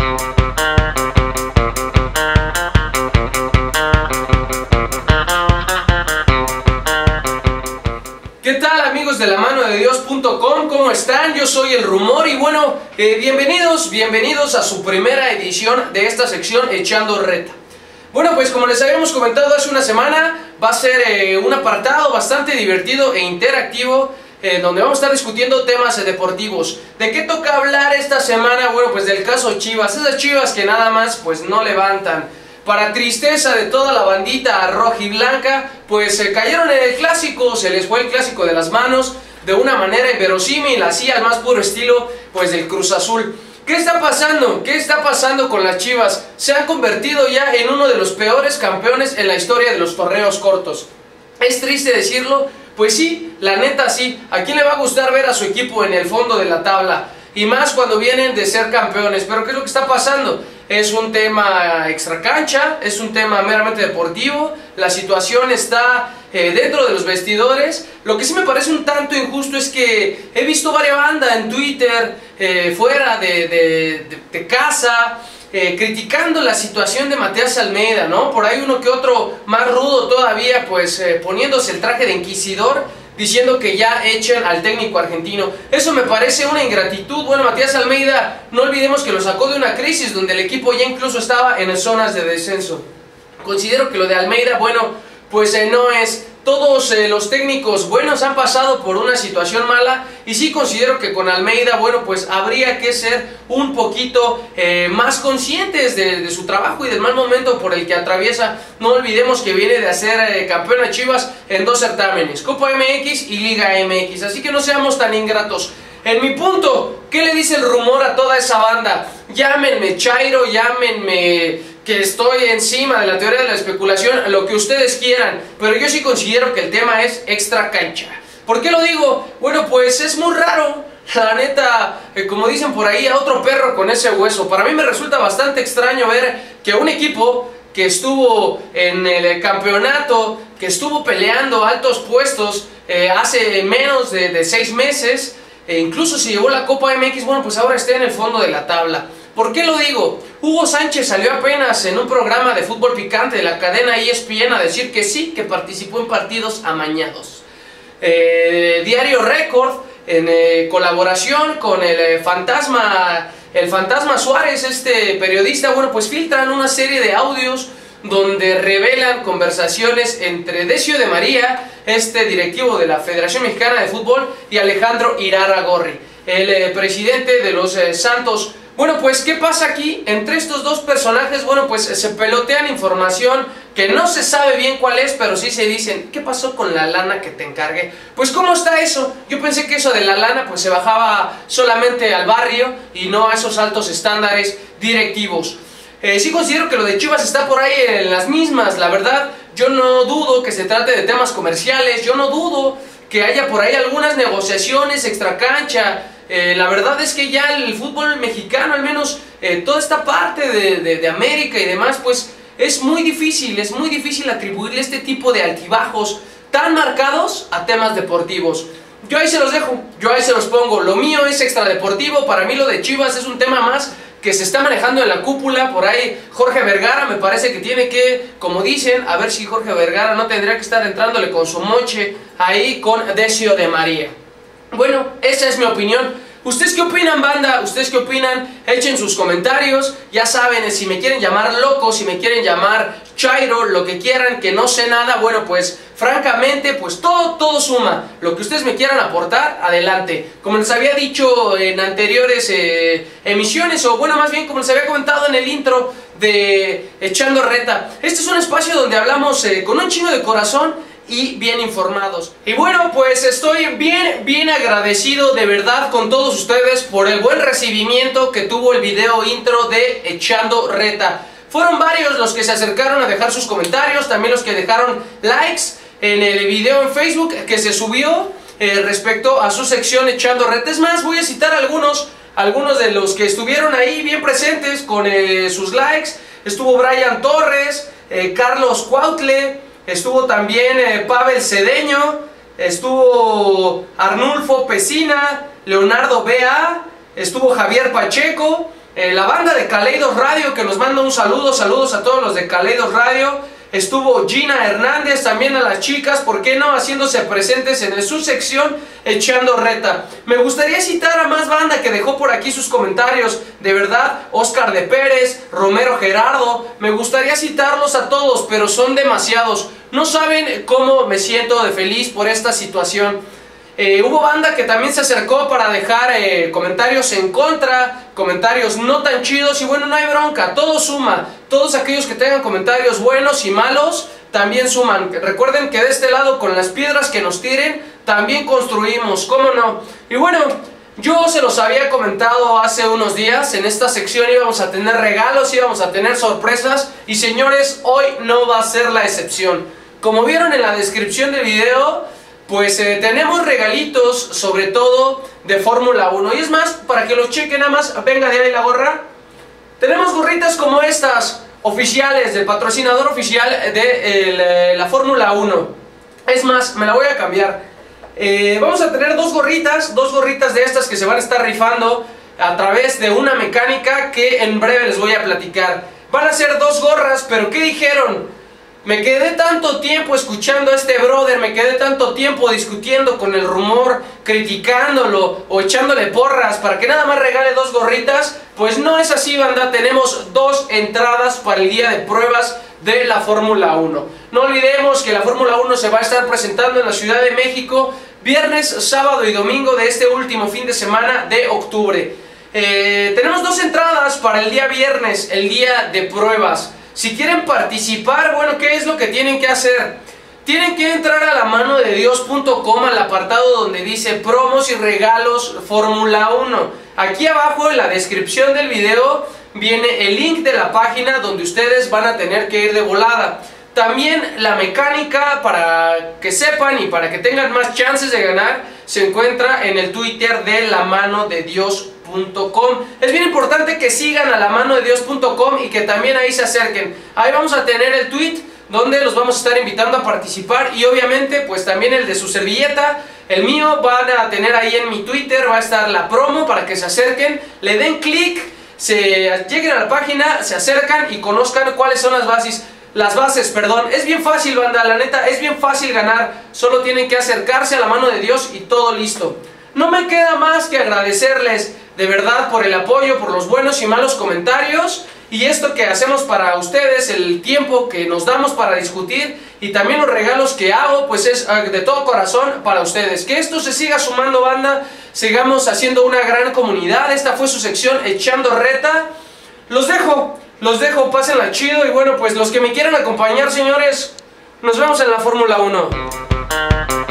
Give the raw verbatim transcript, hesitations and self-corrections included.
¿Qué tal, amigos de la mano de Dios punto com? ¿Cómo están? Yo soy el Rumor y bueno, eh, bienvenidos, bienvenidos a su primera edición de esta sección Echando Reta. Bueno, pues como les habíamos comentado hace una semana, va a ser eh, un apartado bastante divertido e interactivo, eh, donde vamos a estar discutiendo temas eh, deportivos. ¿De qué toca hablar esta semana? Bueno, pues del caso Chivas, esas Chivas que nada más pues no levantan. Para tristeza de toda la bandita rojiblanca, pues se eh, cayeron en el clásico, se les fue el clásico de las manos de una manera inverosímil, así al más puro estilo pues del Cruz Azul. ¿Qué está pasando? ¿Qué está pasando con las Chivas? Se han convertido ya en uno de los peores campeones en la historia de los torneos cortos. ¿Es triste decirlo? Pues sí, la neta sí. ¿A quién le va a gustar ver a su equipo en el fondo de la tabla? Y más cuando vienen de ser campeones. Pero ¿qué es lo que está pasando? Es un tema extracancha, es un tema meramente deportivo. La situación está eh, dentro de los vestidores. Lo que sí me parece un tanto injusto es que he visto varias bandas en Twitter, eh, fuera de, de, de, de casa, eh, criticando la situación de Matías Almeida, ¿no? Por ahí uno que otro más rudo todavía, pues eh, poniéndose el traje de inquisidor, diciendo que ya echen al técnico argentino. Eso me parece una ingratitud. Bueno, Matías Almeida, no olvidemos que lo sacó de una crisis donde el equipo ya incluso estaba en zonas de descenso. Considero que lo de Almeida, bueno, pues eh, no es... Todos eh, los técnicos buenos han pasado por una situación mala y sí considero que con Almeida, bueno, pues habría que ser un poquito eh, más conscientes de, de su trabajo y del mal momento por el que atraviesa. No olvidemos que viene de hacer eh, campeón a Chivas en dos certámenes, Copa M X y Liga M X, así que no seamos tan ingratos. En mi punto, ¿qué le dice el rumor a toda esa banda? Llámenme Chairo, llámenme que estoy encima de la teoría de la especulación, lo que ustedes quieran, pero yo sí considero que el tema es extra cancha. ¿Por qué lo digo? Bueno, pues es muy raro, la neta, eh, como dicen por ahí, a otro perro con ese hueso. Para mí me resulta bastante extraño ver que un equipo que estuvo en el campeonato, que estuvo peleando altos puestos eh, hace menos de, de seis meses, e incluso se llevó la Copa M X, bueno, pues ahora está en el fondo de la tabla. ¿Por qué lo digo? Hugo Sánchez salió apenas en un programa de fútbol picante de la cadena E S P N a decir que sí, que participó en partidos amañados. Eh, Diario Récord, en eh, colaboración con el eh, fantasma, el fantasma Suárez, este periodista, bueno, pues filtran una serie de audios donde revelan conversaciones entre Decio de María, este directivo de la Federación Mexicana de Fútbol, y Alejandro Irarrágorri, el eh, presidente de los eh, Santos. Bueno, pues, ¿qué pasa aquí? Entre estos dos personajes, bueno, pues se pelotean información que no se sabe bien cuál es, pero sí se dicen, ¿qué pasó con la lana que te encargué? Pues, ¿cómo está eso? Yo pensé que eso de la lana, pues, se bajaba solamente al barrio y no a esos altos estándares directivos. Eh, sí considero que lo de Chivas está por ahí en las mismas, la verdad. Yo no dudo que se trate de temas comerciales, yo no dudo que haya por ahí algunas negociaciones extracancha. Eh, la verdad es que ya el fútbol mexicano, al menos eh, toda esta parte de, de, de América y demás, pues es muy difícil, es muy difícil atribuirle este tipo de altibajos tan marcados a temas deportivos. Yo ahí se los dejo, yo ahí se los pongo. Lo mío es extradeportivo, para mí lo de Chivas es un tema más que se está manejando en la cúpula. Por ahí Jorge Vergara me parece que tiene que, como dicen, a ver si Jorge Vergara no tendría que estar entrándole con su moche ahí con Decio de María. Bueno, esa es mi opinión. ¿Ustedes qué opinan, banda? ¿Ustedes qué opinan? Echen sus comentarios. Ya saben, si me quieren llamar loco, si me quieren llamar Chairo, lo que quieran, que no sé nada, bueno, pues francamente, pues todo, todo suma. Lo que ustedes me quieran aportar, adelante. Como les había dicho en anteriores eh, emisiones, o bueno, más bien como les había comentado en el intro de Echando Reta, este es un espacio donde hablamos eh, con un chingo de corazón y bien informados. Y bueno, pues estoy bien, bien agradecido de verdad con todos ustedes por el buen recibimiento que tuvo el video intro de Echando Reta. Fueron varios los que se acercaron a dejar sus comentarios, también los que dejaron likes en el video en Facebook que se subió eh, respecto a su sección Echando Reta. Es más, voy a citar algunos, algunos de los que estuvieron ahí bien presentes con eh, sus likes. Estuvo Brian Torres, eh, Carlos Cuautle, estuvo también eh, Pavel Cedeño, estuvo Arnulfo Pesina, Leonardo B A, estuvo Javier Pacheco, eh, la banda de Kaleidos Radio, que nos manda un saludo, saludos a todos los de Kaleidos Radio. Estuvo Gina Hernández, también a las chicas, ¿por qué no?, haciéndose presentes en su sección Echando Reta. Me gustaría citar a más banda que dejó por aquí sus comentarios, de verdad, Oscar de Pérez, Romero Gerardo, me gustaría citarlos a todos, pero son demasiados. No saben cómo me siento de feliz por esta situación. Eh, hubo banda que también se acercó para dejar eh, comentarios en contra, comentarios no tan chidos, y bueno, no hay bronca, todo suma. Todos aquellos que tengan comentarios buenos y malos también suman. Recuerden que de este lado, con las piedras que nos tiren, también construimos, ¿cómo no? Y bueno, yo se los había comentado hace unos días, en esta sección íbamos a tener regalos, íbamos a tener sorpresas, y señores, hoy no va a ser la excepción. Como vieron en la descripción del video, pues eh, tenemos regalitos, sobre todo de Fórmula uno. Y es más, para que lo chequen nada más, venga de ahí la gorra. Tenemos gorritas como estas, oficiales, del patrocinador oficial de el, eh, la Fórmula uno. Es más, me la voy a cambiar. Eh, vamos a tener dos gorritas, dos gorritas de estas que se van a estar rifando a través de una mecánica que en breve les voy a platicar. Van a ser dos gorras, pero ¿qué dijeron? Me quedé tanto tiempo escuchando a este brother, me quedé tanto tiempo discutiendo con el rumor, criticándolo o echándole porras para que nada más regale dos gorritas. Pues no es así, banda, tenemos dos entradas para el día de pruebas de la Fórmula uno. No olvidemos que la Fórmula uno se va a estar presentando en la Ciudad de México viernes, sábado y domingo de este último fin de semana de octubre. Eh, tenemos dos entradas para el día viernes, el día de pruebas. Si quieren participar, bueno, ¿qué es lo que tienen que hacer? Tienen que entrar a la mano de dios punto com, al apartado donde dice promos y regalos Fórmula uno. Aquí abajo en la descripción del video viene el link de la página donde ustedes van a tener que ir de volada. También la mecánica, para que sepan y para que tengan más chances de ganar, se encuentra en el Twitter de la mano de dios punto com. Es bien importante que sigan a la mano de dios punto com y que también ahí se acerquen. Ahí vamos a tener el tweet donde los vamos a estar invitando a participar, y obviamente pues también el de su servilleta, el mío, van a tener ahí en mi Twitter, va a estar la promo para que se acerquen, le den clic, se lleguen a la página, se acercan y conozcan cuáles son las bases. Las bases, perdón. Es bien fácil, banda, la neta, es bien fácil ganar. Solo tienen que acercarse a la mano de Dios y todo listo. No me queda más que agradecerles de verdad por el apoyo, por los buenos y malos comentarios, y esto que hacemos para ustedes, el tiempo que nos damos para discutir, y también los regalos que hago, pues es de todo corazón para ustedes. Que esto se siga sumando, banda, sigamos haciendo una gran comunidad. Esta fue su sección Echando Reta. Los dejo, los dejo, pásenla chido, y bueno, pues los que me quieran acompañar, señores, nos vemos en la Fórmula uno.